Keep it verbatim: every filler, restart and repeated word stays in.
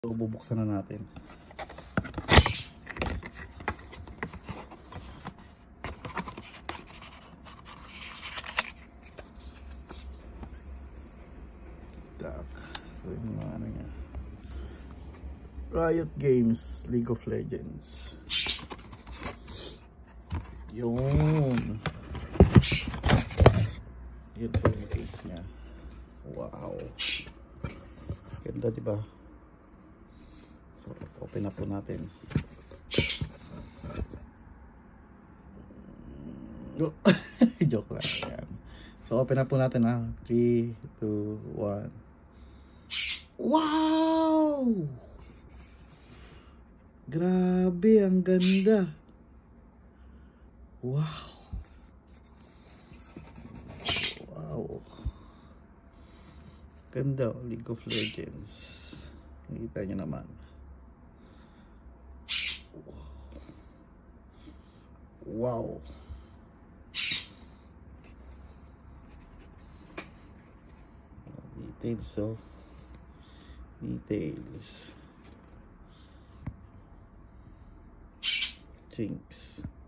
So, bubuksan na natin. Tak. So, yung mga ano niya. Riot Games, League of Legends. Yun. Yun po yung case niya. Wow. Ganda, diba? So, open na po natin. Joke lang. Ayan. So, open na po natin ha. three, two, one. Wow! Grabe, ang ganda. Wow. Wow. Ganda, League of Legends. Nakita nyo naman. Wow. Details, so details. Jinx.